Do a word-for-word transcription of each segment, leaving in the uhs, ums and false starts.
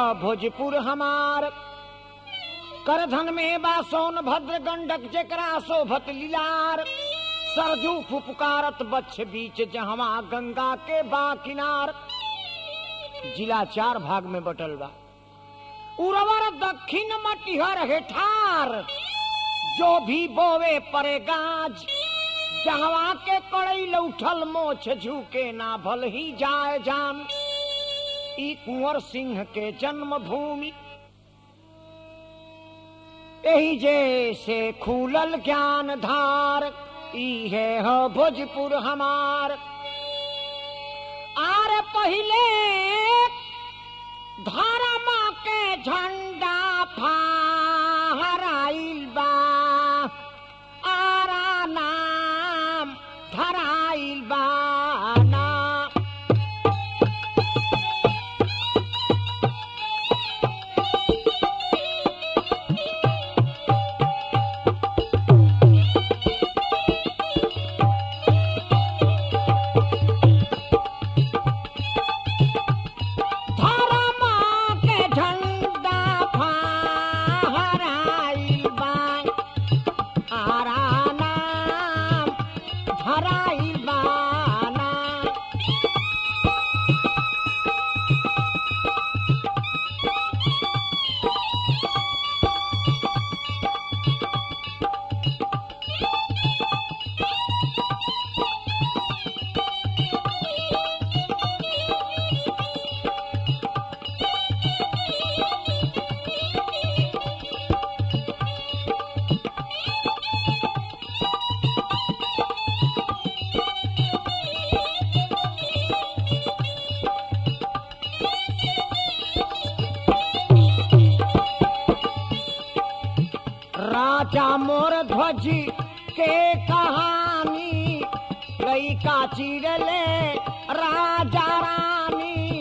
भोजपुर हमार। करधन में बा सोनभद्र गंडक जेकरा शोभत लीलार। सरजू फुफकारत बच्छ बीच जहवा गंगा के बा किनार। जिला चार भाग में बटल बा। उर्वर दक्षिण मटिहर हेठार, जो भी बोवे परे गाज। जहवा के कड़ई लौठल मोछ झुके ना भल ही जाए जान। ई कुंवर सिंह के जन्म भूमि, यही जैसे खुलल ज्ञान धार। ई है हो भोजपुर हमार। आर पहिले धर्म के झंडा फहराइल बा। आरा नाम धराइल बा ना। राजा मोर ध्वज के कहानी, गई का चिरले राजा रानी।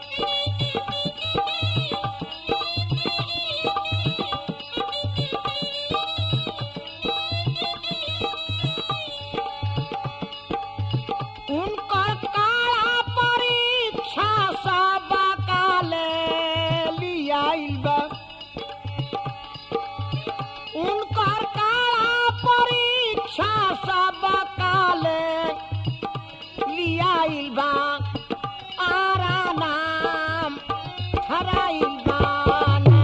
उनका काला परीक्षा सब काले लिया। उनकर काला परीक्षा सब काले लियाइल बा। आरा नाम धराइल बा ना।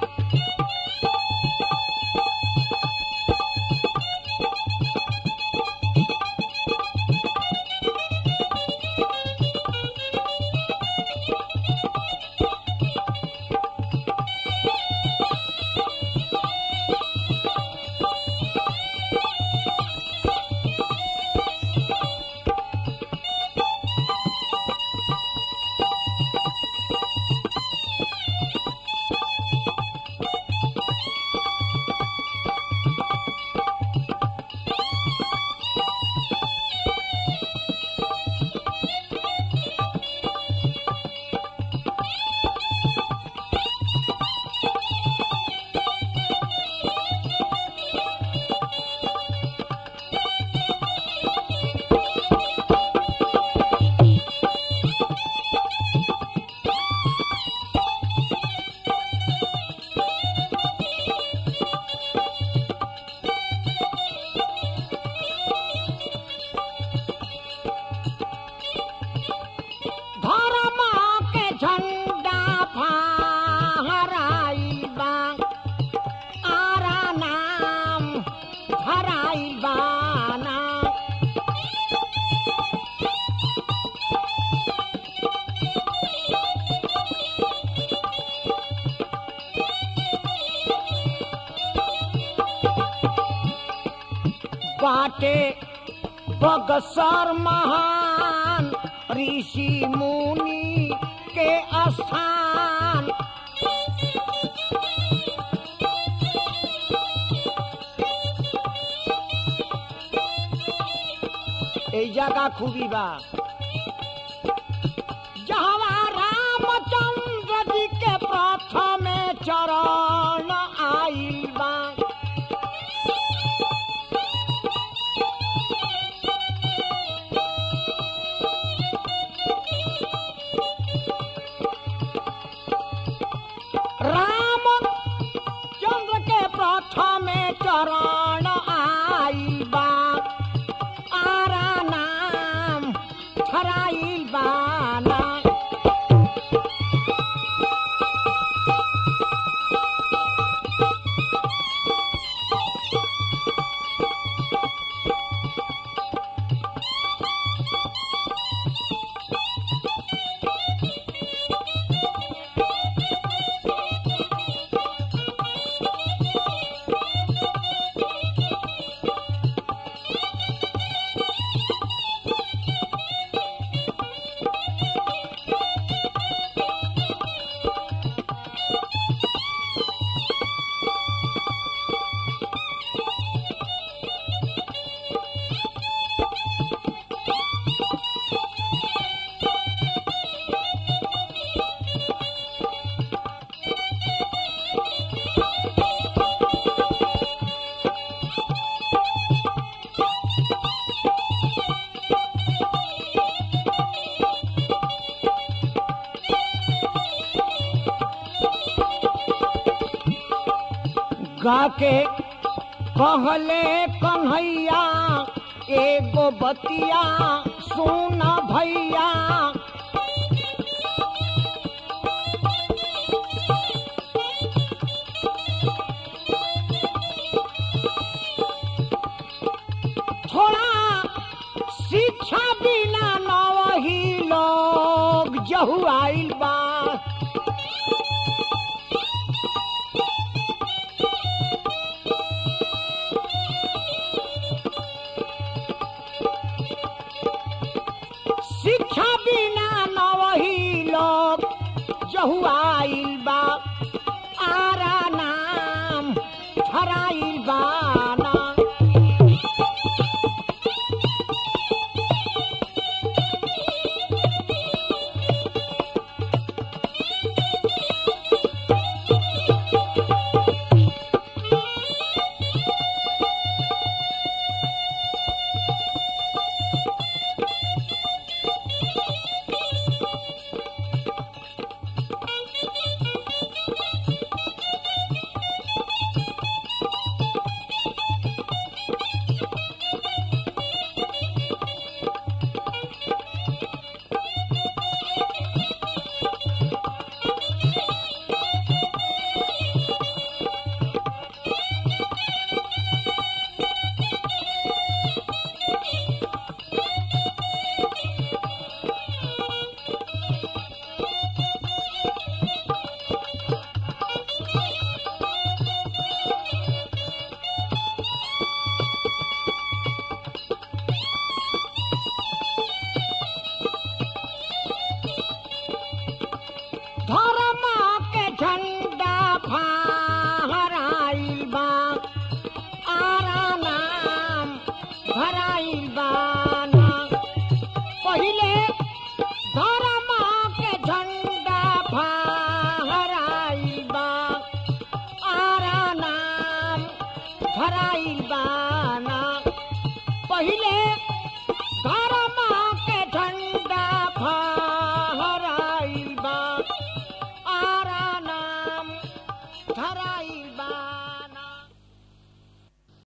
बाटे बगसर महान ऋषि मुनि के स्थान। ए जगह खूबी बा जहाँ रामचंद्र जी के प्रथम चरण आइल बा। शरण आई बा आरा नाम धराइल बाना। गाके कहले कन्हैया एगो बतिया सुन भैया। थोड़ा शिक्षा बिना नवही लोग जहु आइल बा। शिक्षा बिना नवही लोग जहु आइल बा आरा नाम धराइल बाना। धर्म के झंडा फहराइल बा आरा नाम धराइल बाना। पहिले धर्म के झंडा फहराइल बा आरा नाम धराइल बाना। पहिले